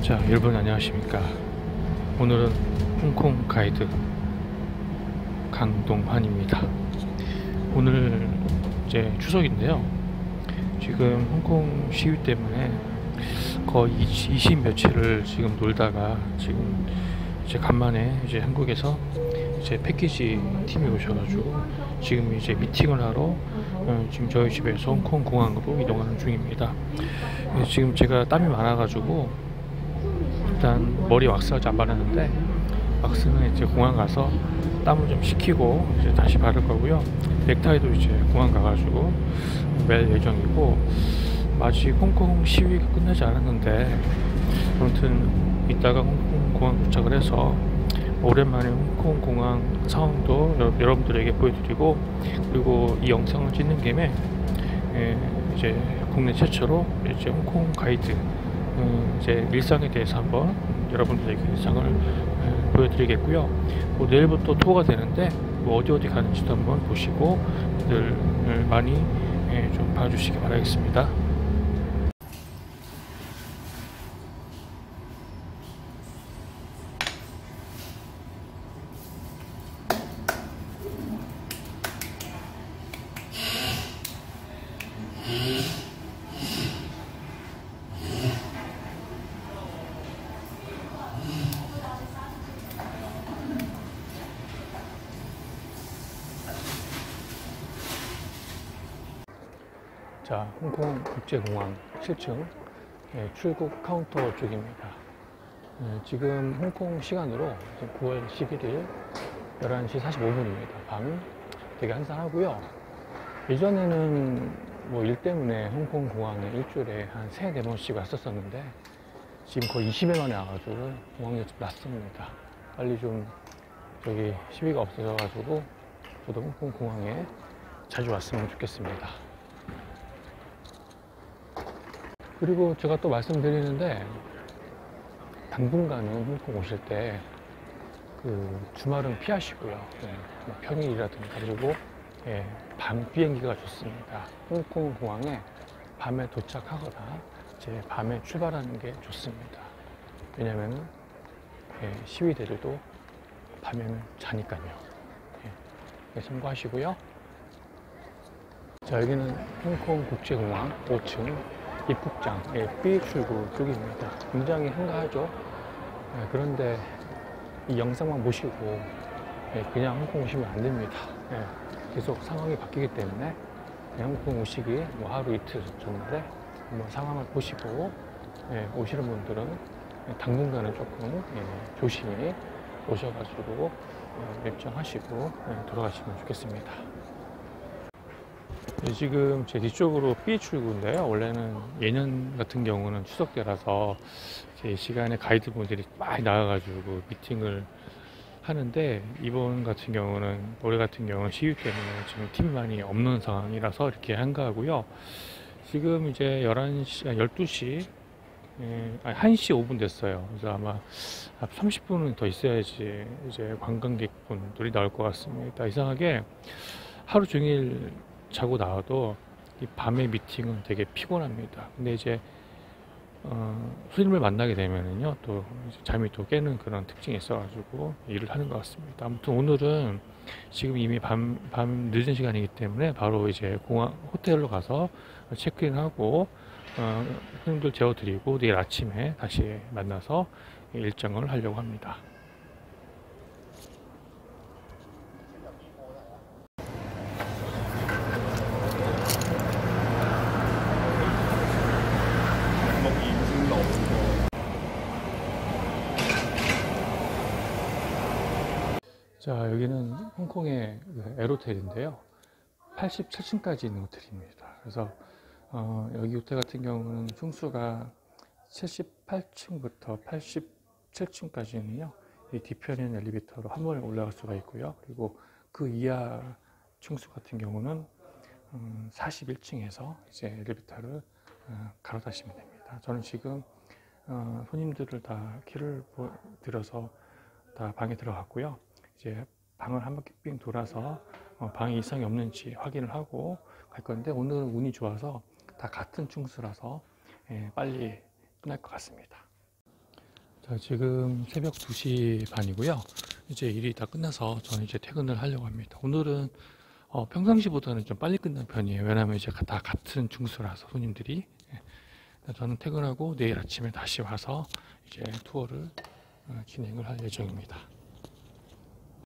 자, 여러분 안녕하십니까. 오늘은 홍콩 가이드 강동환입니다. 오늘 이제 추석인데요. 지금 홍콩 시위 때문에 거의 20 며칠을 지금 놀다가 지금 이제 간만에 이제 한국에서 이제 패키지 팀이 오셔가지고 지금 이제 미팅을 하러 지금 저희 집에서 홍콩 공항으로 이동하는 중입니다. 지금 제가 땀이 많아가지고 일단 머리 왁스까지 안 바르는데, 왁스는 이제 공항 가서 땀을 좀 식히고 이제 다시 바를 거고요. 넥타이도 이제 공항 가가지고 멜 예정이고, 아직 홍콩 시위가 끝나지 않았는데 아무튼 이따가 홍콩 공항 도착을 해서 오랜만에 홍콩 공항 상황도 여러분들에게 보여드리고, 그리고 이 영상을 찍는 김에 이제 국내 최초로 이제 홍콩 가이드 이제 일상에 대해서 한번 여러분들에게 일상을 보여드리겠고요. 뭐 내일부터 투어가 되는데 뭐 어디 가는지도 한번 보시고 늘 많이 좀 봐주시기 바라겠습니다. 자, 홍콩 국제공항 7층 출국 카운터 쪽입니다. 지금 홍콩 시간으로 9월 11일 11시 45분입니다. 밤 되게 한산하고요. 예전에는 뭐 일 때문에 홍콩 공항에 일주일에 한 3-4번씩 왔었었는데 지금 거의 20일 만에 와가지고 공항이 좀 낯섭니다. 빨리 좀 저기 시위가 없어져가지고 저도 홍콩 공항에 자주 왔으면 좋겠습니다. 그리고 제가 또 말씀드리는데, 당분간은 홍콩 오실 때 주말은 피하시고요. 뭐 평일이라든가. 그리고 밤 비행기가 좋습니다. 홍콩 공항에 밤에 도착하거나 이제 밤에 출발하는 게 좋습니다. 왜냐면은 시위대들도 밤에는 자니까요. 참고하시고요. 자, 여기는 홍콩 국제공항 5층 입국장 B 출구 쪽입니다. 굉장히 한가하죠. 그런데 이 영상만 보시고 그냥 홍콩 오시면 안 됩니다. 계속 상황이 바뀌기 때문에 그냥 홍콩 오시기 뭐 하루 이틀 정도인데 한번 상황을 보시고 오시는 분들은 당분간은 조금 조심히 오셔가지고 일정하시고 돌아가시면 좋겠습니다. 지금 제 뒤쪽으로 B 출구인데요. 원래는 예년 같은 경우는 추석 때라서 이 시간에 가이드분들이 많이 나와가지고 미팅을 하는데, 이번 같은 경우는 올해 같은 경우는 시위 때문에 지금 팀만이 없는 상황이라서 이렇게 한가하고요. 지금 이제 11시, 12시, 1시 5분 됐어요. 그래서 아마 30분은 더 있어야지 이제 관광객분들이 나올 것 같습니다. 이상하게 하루 종일 자고 나와도 이 밤의 미팅은 되게 피곤합니다. 근데 이제 손님을 만나게 되면은요, 또 잠이 또 깨는 그런 특징이 있어가지고 일을 하는 것 같습니다. 아무튼 오늘은 지금 이미 밤 늦은 시간이기 때문에 바로 이제 공항 호텔로 가서 체크인하고 손님들 재워드리고 내일 아침에 다시 만나서 일정을 하려고 합니다. 자, 여기는 홍콩의 에어호텔인데요. 87층까지 있는 호텔입니다. 그래서 여기 호텔 같은 경우는 층수가 78층부터 87층까지는요, 이 뒤편에 있는 엘리베이터로 한 번에 올라갈 수가 있고요. 그리고 그 이하 층수 같은 경우는 41층에서 이제 엘리베이터를 갈아타시면 됩니다. 저는 지금 손님들을 다 키를 드려서 다 방에 들어갔고요. 이제 방을 한 바퀴 삥 돌아서 방에 이상이 없는지 확인을 하고 갈 건데, 오늘은 운이 좋아서 다 같은 층수라서 빨리 끝날 것 같습니다. 자, 지금 새벽 2시 반이고요. 이제 일이 다 끝나서 저는 이제 퇴근을 하려고 합니다. 오늘은 평상시보다는 좀 빨리 끝난 편이에요. 왜냐면 이제 다 같은 중수라서 손님들이. 예. 저는 퇴근하고 내일 아침에 다시 와서 이제 투어를 진행을 할 예정입니다.